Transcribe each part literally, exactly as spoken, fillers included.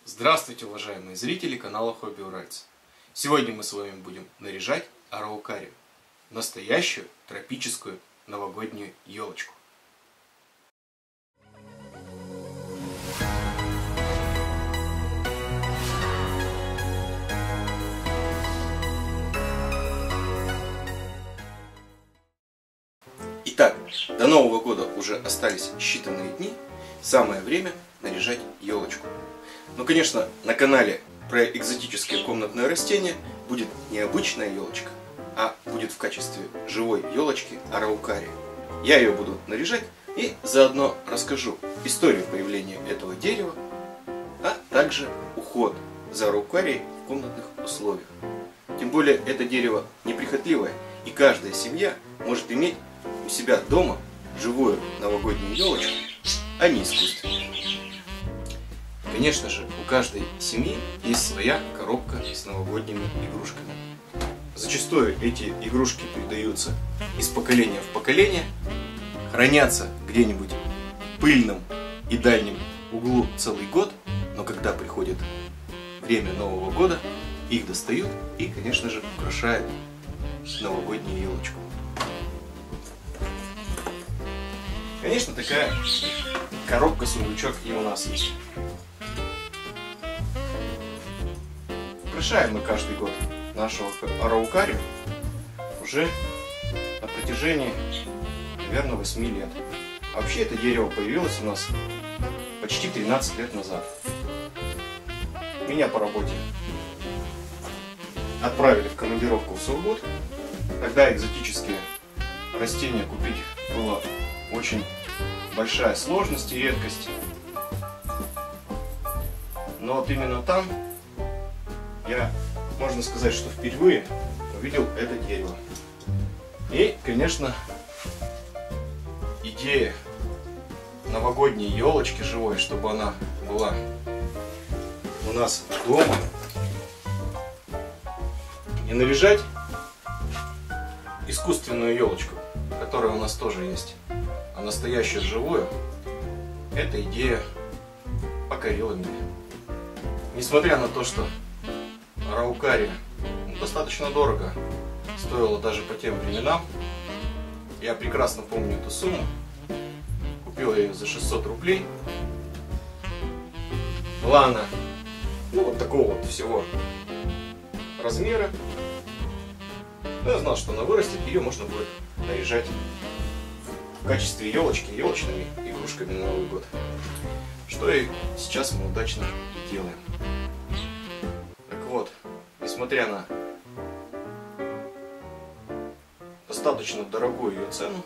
Здравствуйте, уважаемые зрители канала Хобби Уральца. Сегодня мы с вами будем наряжать араукарию, настоящую тропическую новогоднюю елочку. Итак, до Нового года уже остались считанные дни, самое время наряжать елочку. Ну, конечно, на канале про экзотические комнатные растения будет не обычная елочка, а будет в качестве живой елочки араукария. Я ее буду наряжать и заодно расскажу историю появления этого дерева, а также уход за араукарией в комнатных условиях. Тем более это дерево неприхотливое, и каждая семья может иметь у себя дома живую новогоднюю елочку, а не искусственную. Конечно же, у каждой семьи есть своя коробка с новогодними игрушками. Зачастую эти игрушки передаются из поколения в поколение, хранятся где-нибудь в пыльном и дальнем углу целый год, но когда приходит время Нового года, их достают и, конечно же, украшают новогоднюю елочку. Конечно, такая коробка-сундучок и у нас есть. Украшаем мы каждый год нашу араукарию уже на протяжении, наверное, восьми лет. Вообще это дерево появилось у нас почти тринадцать лет назад. Меня по работе отправили в командировку в Сургут. Тогда экзотические растения купить было очень большая сложность и редкость. Но вот именно там я, можно сказать, что впервые увидел это дерево. И, конечно, идея новогодней елочки живой, чтобы она была у нас дома, и наряжать искусственную елочку, которая у нас тоже есть, а настоящую живую, эта идея покорила меня. Несмотря на то, что араукария ну, достаточно дорого стоила даже по тем временам, я прекрасно помню эту сумму, купил я ее за шестьсот рублей. Была она ну, вот такого вот всего размера. Но я знал, что она вырастет, ее можно будет наряжать в качестве елочки, елочными игрушками на Новый год. Что и сейчас мы удачно делаем. Так вот, несмотря на достаточно дорогую ее цену,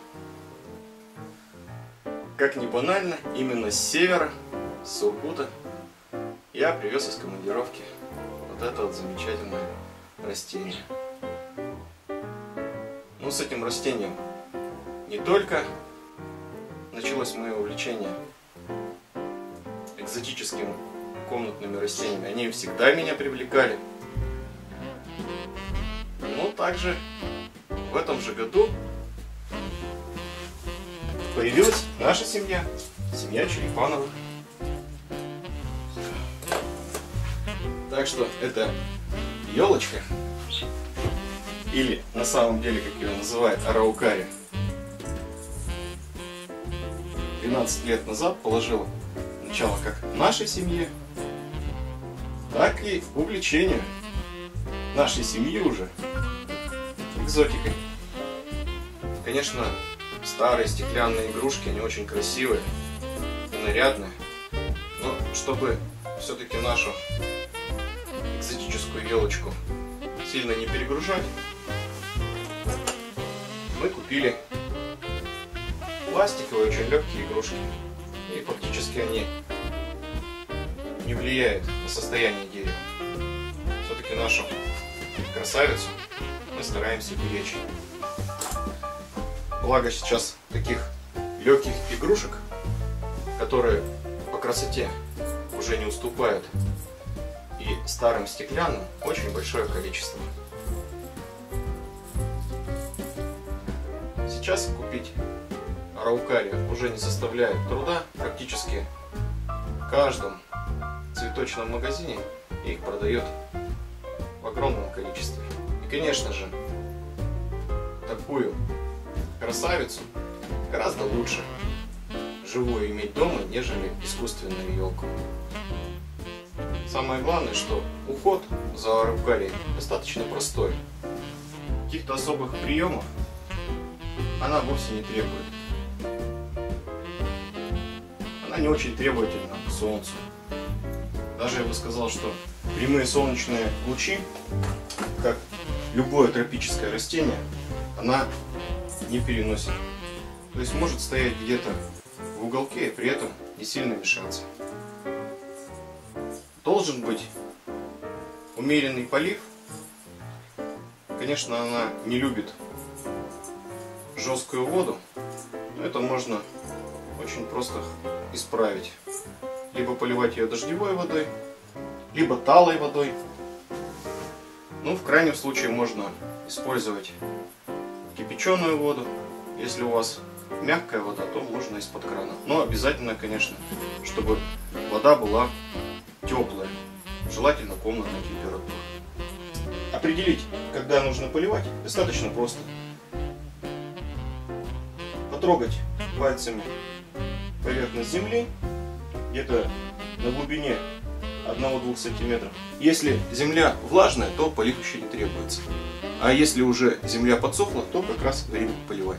как ни банально, именно с севера, с Сургута, я привез из командировки вот это вот замечательное растение. Ну, с этим растением не только началось мое увлечение экзотическими комнатными растениями, они всегда меня привлекали. Но также в этом же году появилась наша семья, семья Черепановых. Так что эта елочка, или на самом деле, как ее называют, араукария, двенадцать лет назад положила начало как нашей семье, так и увлечению нашей семьи уже экзотикой. Конечно, старые стеклянные игрушки, они очень красивые и нарядные, но чтобы все-таки нашу экзотическую елочку сильно не перегружать, мы купили пластиковые, очень легкие игрушки. И фактически они не влияют на состояние дерева. Все-таки нашу красавицу мы стараемся беречь. Благо сейчас таких легких игрушек, которые по красоте уже не уступают и старым стеклянным, очень большое количество. Сейчас купить араукарию уже не составляет труда. Практически в каждом цветочном цветочном магазине и их продает в огромном количестве. И, конечно же, такую красавицу гораздо лучше живую иметь дома, нежели искусственную елку. Самое главное, что уход за араукарией достаточно простой. Каких-то особых приемов она вовсе не требует. Она не очень требовательна к солнцу. Даже я бы сказал, что прямые солнечные лучи, как любое тропическое растение, она не переносит. То есть может стоять где-то в уголке и при этом не сильно мешаться. Должен быть умеренный полив. Конечно, она не любит жесткую воду, но это можно очень просто исправить. Либо поливать ее дождевой водой, либо талой водой. Ну, в крайнем случае можно использовать кипяченую воду. Если у вас мягкая вода, то можно из-под крана. Но обязательно, конечно, чтобы вода была теплая, желательно комнатной температуры. Определить, когда нужно поливать, достаточно просто. Потрогать пальцами поверхность земли, где-то на глубине одного-двух сантиметров. Если земля влажная, то полив еще не требуется. А если уже земля подсохла, то как раз время поливать.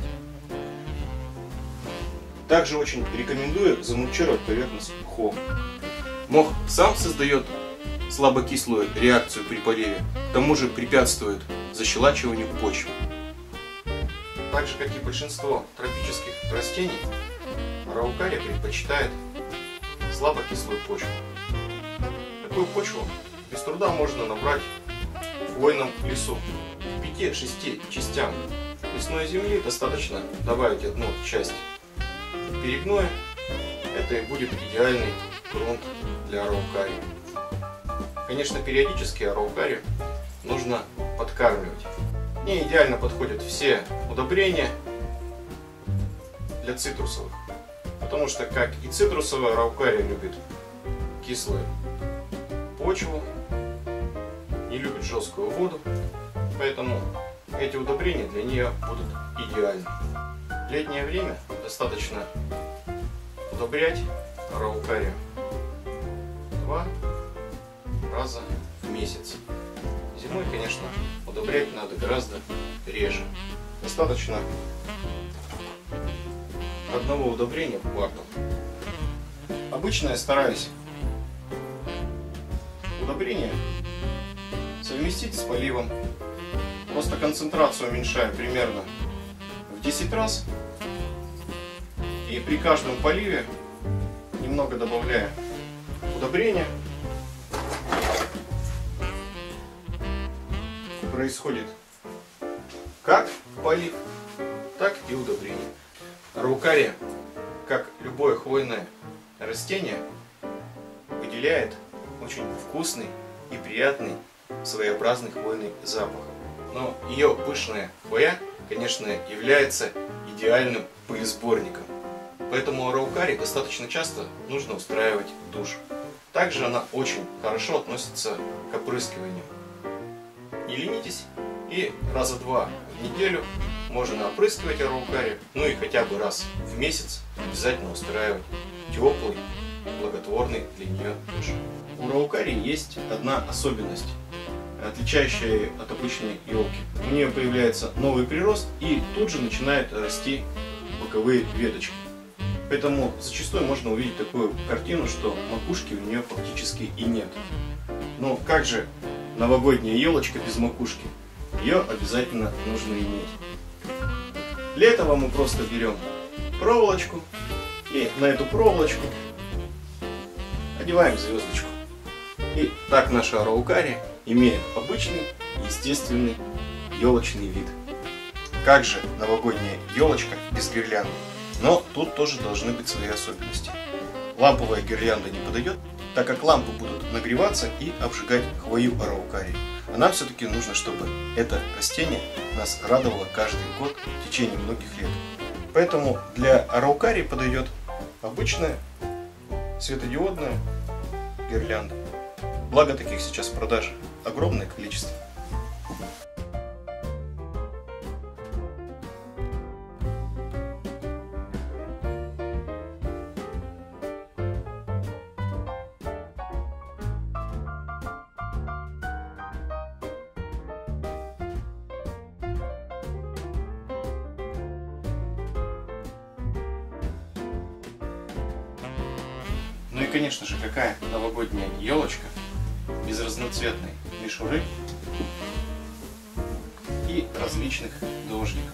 Также очень рекомендую замульчировать поверхность мхом. Мох сам создает слабокислую реакцию при поливе, к тому же препятствует защелачиванию почвы. Так же, как и большинство тропических растений, араукария предпочитает слабокислую почву. Такую почву без труда можно набрать в хвойном лесу. К пяти-шести частям лесной земли достаточно добавить одну часть перегноя. Это и будет идеальный грунт для араукарии. Конечно, периодически араукарию нужно подкармливать. Не идеально подходят все удобрения для цитрусовых, потому что, как и цитрусовая, араукария любит кислую почву, не любит жесткую воду, поэтому эти удобрения для нее будут идеальны. В летнее время достаточно удобрять араукарию два раза в месяц. Зимой, конечно, удобрять надо гораздо реже. Достаточно одного удобрения в квартал. Обычно я стараюсь удобрение совместить с поливом. Просто концентрацию уменьшаю примерно в десять раз. И при каждом поливе немного добавляю удобрения. Происходит как полив, так и удобрение. Араукария, как любое хвойное растение, выделяет очень вкусный и приятный своеобразный хвойный запах. Но ее пышная хвоя, конечно, является идеальным пылесборником. Поэтому араукарии достаточно часто нужно устраивать душ. Также она очень хорошо относится к опрыскиванию. Не ленитесь, и раза два в неделю можно опрыскивать араукарию, ну и хотя бы раз в месяц обязательно устраивать теплый, благотворный для нее душ. У араукарии есть одна особенность, отличающая ее от обычной елки. У нее появляется новый прирост и тут же начинают расти боковые веточки. Поэтому зачастую можно увидеть такую картину, что макушки у нее фактически и нет. Но как же новогодняя елочка без макушки? Ее обязательно нужно иметь. Для этого мы просто берем проволочку и на эту проволочку одеваем звездочку. И так наша араукария имеет обычный, естественный елочный вид. Как же новогодняя елочка без гирлянды? Но тут тоже должны быть свои особенности. Ламповая гирлянда не подойдет, так как лампы будут нагреваться и обжигать хвою араукарии. А нам все-таки нужно, чтобы это растение нас радовало каждый год в течение многих лет. Поэтому для араукарии подойдет обычная светодиодная гирлянда. Благо таких сейчас в продаже огромное количество. Ну и, конечно же, какая новогодняя елочка без разноцветной мишуры и различных дождиков.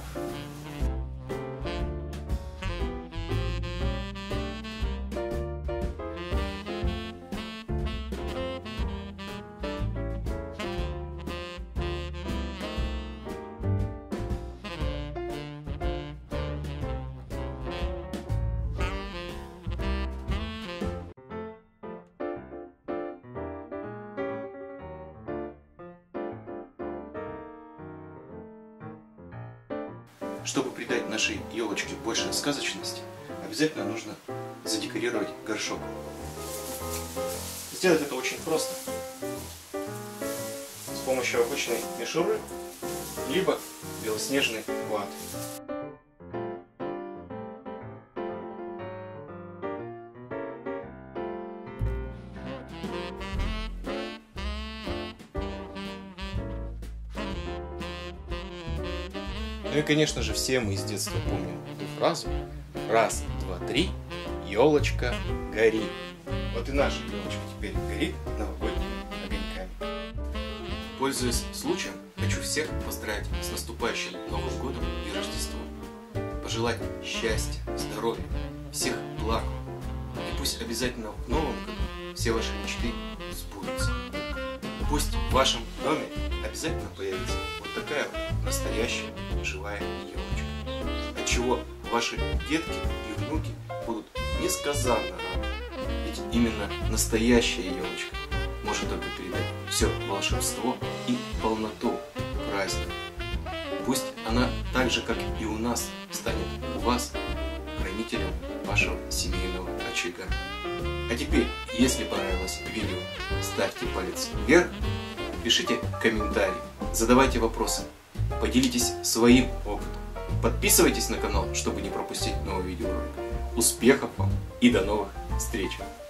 Чтобы придать нашей елочке больше сказочности, обязательно нужно задекорировать горшок. Сделать это очень просто. С помощью обычной мишуры, либо белоснежной ваты. Ну и, конечно же, все мы с детства помним эту фразу: раз, два, три, елочка, гори. Вот и наша елочка теперь горит новогодними огоньками. Пользуясь случаем, хочу всех поздравить с наступающим Новым годом и Рождеством. Пожелать счастья, здоровья, всех благ. И пусть обязательно в Новом году все ваши мечты сбудутся. Пусть в вашем доме обязательно появится вот такая вот настоящая живая елочка, от чего ваши детки и внуки будут несказанно рады. Ведь именно настоящая елочка может только передать все волшебство и полноту праздника. Пусть она так же, как и у нас, станет у вас хранителем вашего семейного очага. А теперь, если понравилось видео, ставьте палец вверх, пишите комментарии, задавайте вопросы, поделитесь своим опытом. Подписывайтесь на канал, чтобы не пропустить новые видеоролики. Успехов вам и до новых встреч!